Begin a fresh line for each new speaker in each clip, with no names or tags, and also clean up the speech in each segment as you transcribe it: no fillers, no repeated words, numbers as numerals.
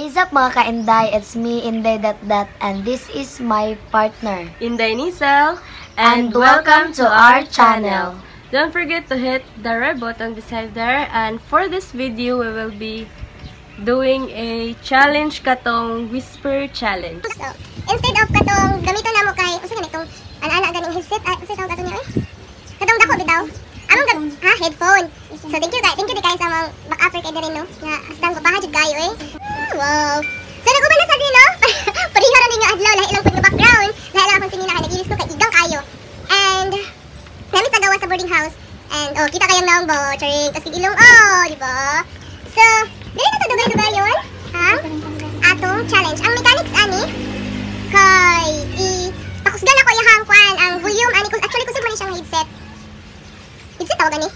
is up mga ka-Inday? It's me, Inday Dot, and this is my partner,
Inday Nisel,
and welcome to our channel.
Don't forget to hit the red button beside there, and for this video, we will be doing a challenge katong whisper challenge.
So, instead of katong gamiton namo kay usa ganitong ana-ana ganing headset ay usa tawag kato niya katong dako bitaw among headphone. So thank you guys sa mga back-upper kay diri no nga asdang ko pa jud kayo wow. So naguban na sa dino pariha ra ninyo adlaw lahi lang pud nga background lahi lang akong singina kay nagilis ko kay igang kayo and nami sa gawa sa boarding house and kita kayang naong bo charing tas ilong di ba. So dili na to dugay yon atong challenge. Ang mechanics ani kay pakusgan ako iyang kuan ang volume ani actually kusog man siyang headset tawag ani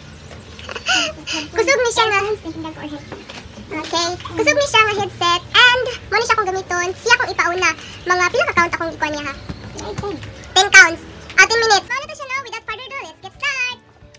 kusog ni siya nga okay kusog ni siya nga headset and mo ni siya kung gamiton siya kung ipauna mga pila ka count akong ikuan niya ha 10 counts 10 minutes. So na siya now without further ado let's get start.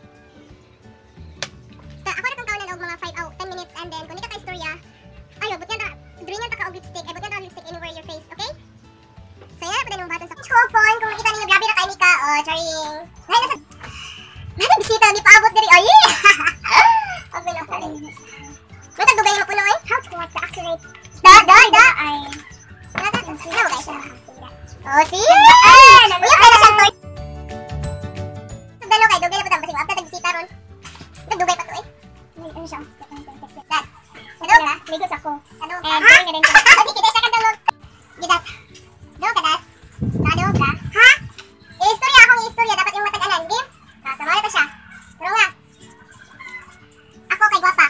So ako ra kang kaunan og mga 10 minutes and then kung di ka istorya ayo but yan diri nga ta ka og lipstick ay but yan ta lipstick anywhere your face okay. So yan pa din yung button sa phone kung makita niyo grabe ra kay Nika charing lahi na sa bisita ni paabot diri ay abi na ka rin may tagdugay mo puno how to activate da ay nada guys see uy kaya na siya to dalo kay dugay na pa basig after tagbisita ron tagdugay pa to ano siya dad ano ligos ako ano and galing sige kita sa kadalog gidat do kadat dado ka ha istorya akong istorya dapat yung matag-anan game sama na siya pero nga ako kay gwapa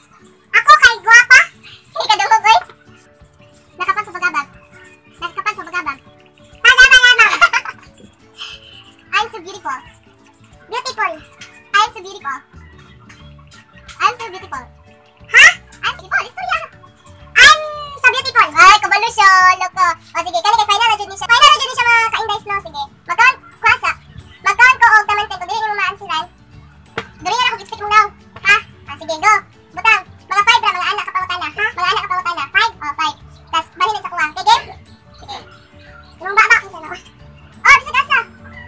ikadungog oy nakapan sa bagabag I'm so beautiful I'm so beautiful ha I'm so beautiful istorya I'm so beautiful ay kabalo siya loko o sige kani kay final na jud ni siya mga ka-indays no sige magkaon ko og tamanten ko dili mo maansiran dili na ako lipstick mo daw ha sige go butang mga 5 ra mga anak kapawatan na ha mga anak kapawatan na 5 tas bali na sa kuha okay game sige yung baba ko sana bisa gasa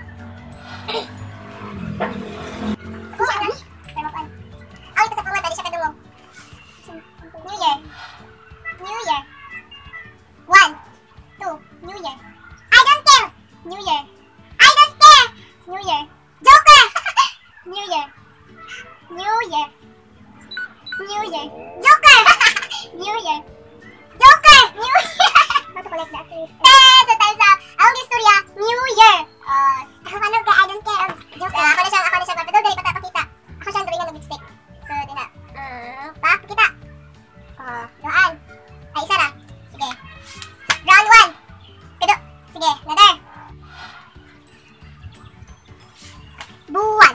kuha na pero pan ay pa sa kuha dali siya kadungog New Year 1 2 New Year I don't care New Year New Year Joker New Year Joker New Year Bato collect that so tayo sa ang istorya New Year ano ka I don't care Joker ako na siya pero dali pa pakita ako siya dali nga lipstick so di na pakita doan ay isa na sige round 1 kado sige another buwan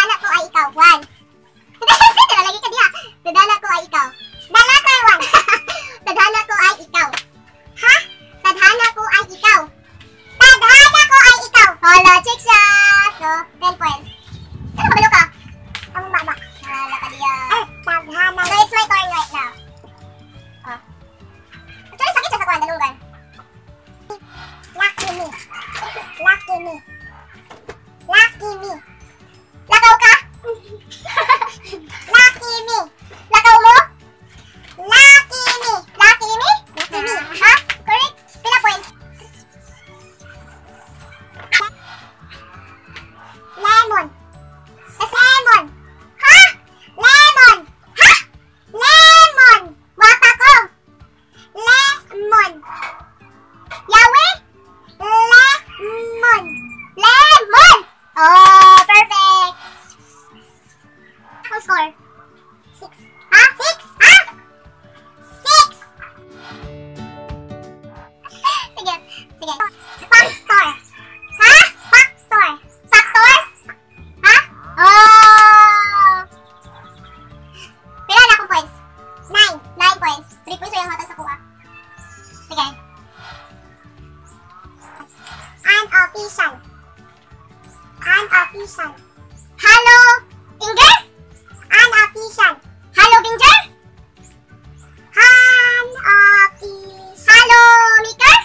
Dadala ko ay ikaw. Dala ka, 1. score? 6. Ha? 6? Ha? 6! Sige. Sige. Factor. Ha? Factor. Factor? Ha? Oh! Pila na akong points? 9. 9 points. 3 points yung hatag sa kuha. Sige. Unofficial. Unofficial. Hello, Inger? Unofficial. Hello, Binger? Unofficial. Hello, Maker?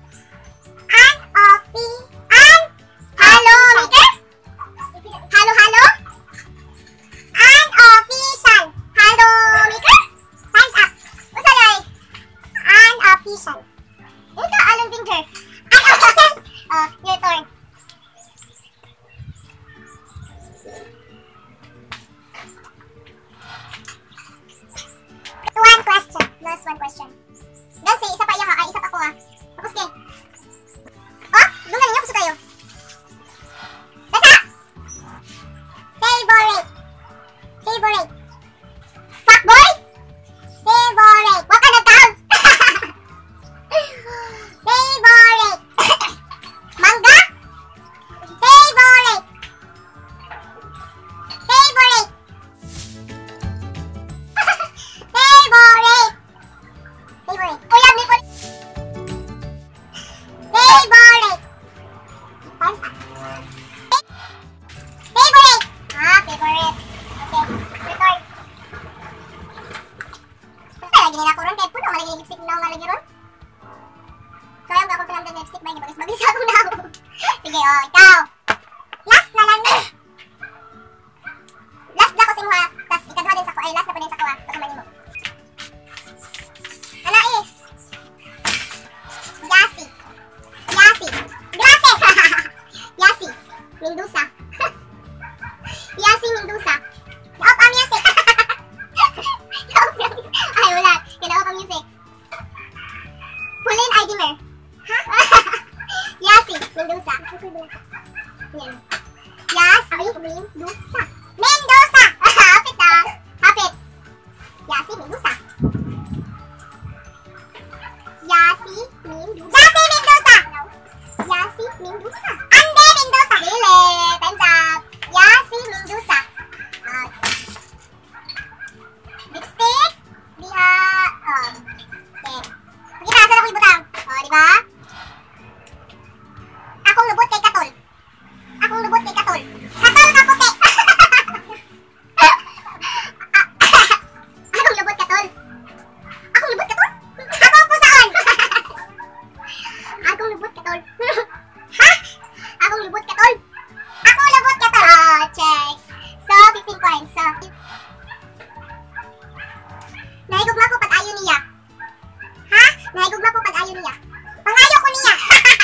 Hello, Maker? Hello, hello? Unofficial. Hello, Maker? Time's up. What's that guy? Unofficial. Ito, alam, Binger. Unofficial. Your turn. One question. Last one question. Then say, isa pa iya ha. Ay, isa pa ko ha. Tapos kay. Oh, doon na ninyo. Gusto tayo. Basta! Favorite. Favorite. Fuckboy? Favorite. Wag ka nag-count. Favorite. Mangga? Favorite. Favorite. Favorite. Favorite. Kuya, may po. Favorite. Favorite. Favorite. Okay. Return. Lagi nila ko ron. Kahit puno, malagay lipstick na ako malagay ron. Kaya ako pinamdan lipstick, may bagis-bagis ako na ako. Sige, ikaw. Last na lang ni. Last na ko si Muha. Tapos ikadwa din sa ko. Ay, last na po din sa ko ha. Pagkamanin mo. Ano eh? Yasi. Yasi. Glasses! Yasi. Mendoza. Yasi Mendoza. Yaop ang music. Ay, wala. Yaop ang music. Pauline Aidimer. Ha? Yasi Mendoza. Yan. Yasi Mendoza. Mendoza! Hapit ah. Hapit. Yasi Mendoza. Yasi Mendoza. Yasi Mendoza! Yasi Mendoza. Ande Mendoza! Dili! Time's up! Yasi Mendoza. Lipstick. Diha. Okay. Kita, saan ako ibutang? Diba? Akong lubot kay Katol. Akong lubot kay Katol. Katol ka puti! Akong lubot Katol. Akong lubot Katol? Akong pusaon! Akong lubot Katol. Ha? Akong lubot Katol? Akong lubot Katol! Check. So, 15 points. So, nahigugma ko pag ayaw niya. Ha? Nahigugma ko pag ayaw niya. Pangayo ko niya.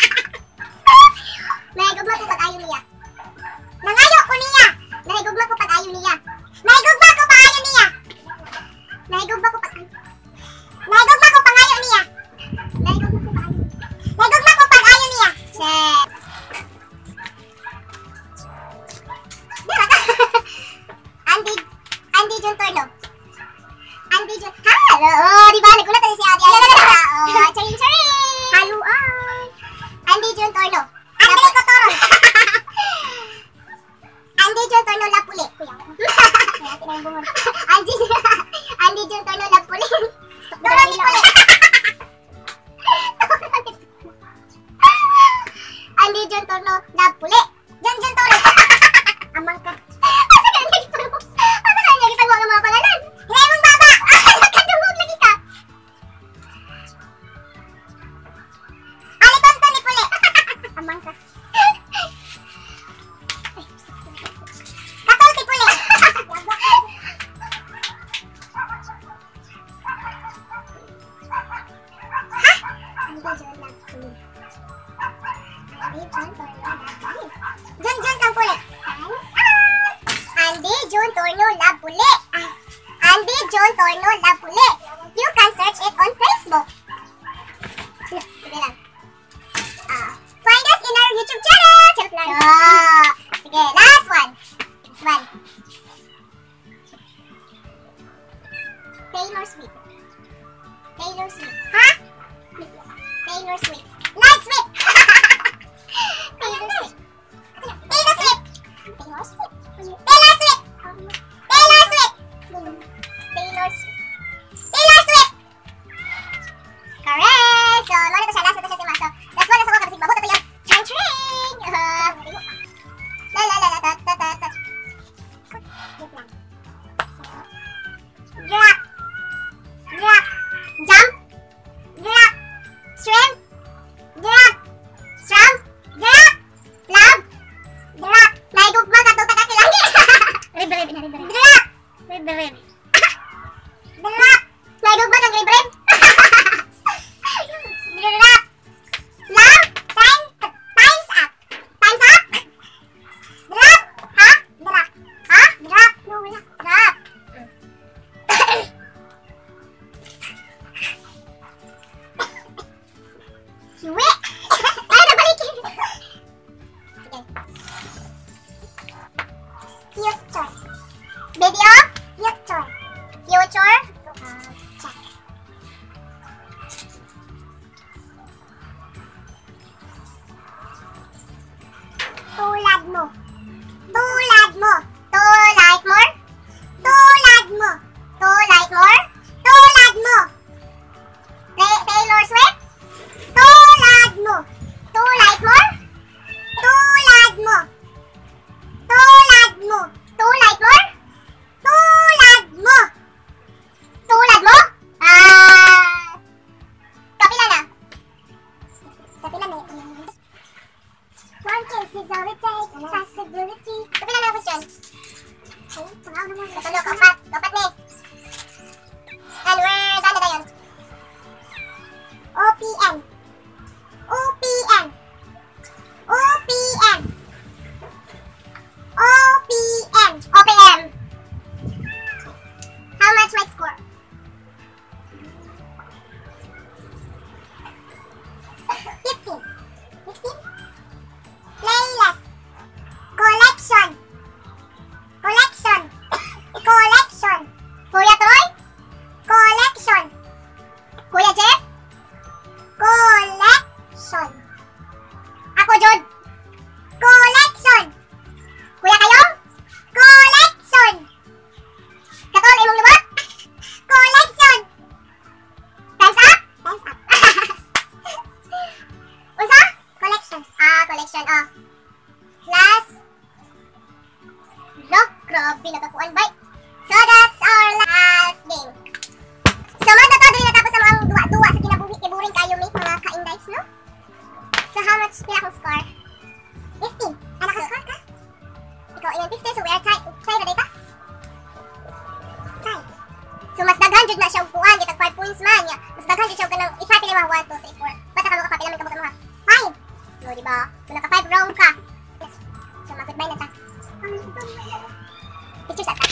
Nahigugma ko pag ayaw niya. Nangayo ko niya. Nahigugma ko pag ayaw niya. Nahigugma ko pag ayaw niya. Nahigugma ko pag ayaw. Nahigugma ko pag ayaw niya. Nahigugma ko pag ayaw. Nahigugma ko pag ayaw niya. Check. Andy John Torno. Andy John. Hello. Diba? Nagulat tayo si Adi. Charing. Hello. Andy John Torno. Andy Cotoron. Andy John Torno Lapuli. Andy John Torno Lapuli. Doroni Puli. Andy John Torno Lapuli. John Torno. Amang ka. Asa ka naging tago ang mga pangalan? Lemong baba. Nakadungog lagi ka. Alitonto ni Puli. Amang ka. Katol si Puli. John kang Puli. Andy John Torno Lapuli. Andy John Torno Lapuli. You can search it on Facebook. Sige lang. Find us in our YouTube channel. Sige, last one. This one. Taylor Swift. Taylor Swift. Ha? Taylor Swift. Nice Swift! Taylor Swift. Taylor Swift. Taylor Swift. Taylor Swift. Taylor Swift. Taylor Swift. Taylor Swift. Correct! So, ano na siya? Last na siya si Maso. Last one na sa ko kasi mabuto to yung chang ching! La la la la ta ta ta ta. Drop. Drop. Jump. Drop. Swim. Drop. Shrimp. Drop. Love. Drop. Naigugma ka itong tagakilangi. Rib. Drop. Rib. Drop. Naigugma kang rib. Drop. Love. Time's up. Time's up. Drop. Ha? Drop. Ha? Drop. No, wala. Drop. Hiwi! Ay, nabalikin! Sige. Future. Video? Future. Future? Check. Tulad mo. Tulad mo. Tulad more? Tulad mo. Tulad more? Tulad mo. Taylor Swift? Tulad mo. Tulad mo? Tulad mo. Tulad mo. Tulad mo? Tulad mo. Tulad mo? Kapila na. Kapila na. One kiss is all it takes. Possibility. Kapila na question. Katulog. Kapat. Kapat ni. And we're done na tayo. OPM. OPM. OPM. OPM. OPM. How much my score? 15. 15? Playlist. Collection. Collection. Collection. Kuya Troy? Collection. Kuya Jeff? Collection. Ako, Jod. Collection. Kuya Kayong? Collection. Katol, imong lubot? Collection. Time's up? Time's up. Unsa? Collection. Collection. Last. Look, grabe nakakuan ba? So that's our last game. So mga dito natapos ang mga duwa-duwa sa kinabuhi-kiburing kayo mga ka-indites, no? So how much pila akong score? 15. Naka-score ka? Ikaw iyan 15, so we are tied. Tied na data? Tied. So mas daghan jud na siya upuan, kita 5 points man. Mas daghan jud siya kanang i-happy lang 1, 2, 3, 4. Bata ka mo kapila man kamot mo ha. 5. No, diba? So naka 5 round ka. Yes. So mag-goodbye na ta. Pictures at ta.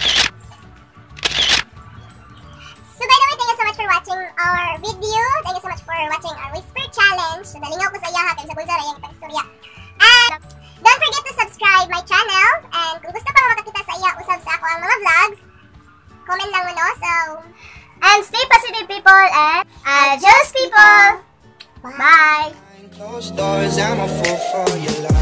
So by the way, thank you so much for watching our video. Thank you so much for watching our Whisper Challenge. So dalingaw ko sa iya ha, kaya sa bulsa rayang ipag-istorya. And don't forget to subscribe my channel. And kung gusto pa mo makakita sa iya usab sa ako ang mga vlogs, comment lang mo, no? So, and stay positive people and adios people! Bye!
Closed doors, I'm a fool for your love.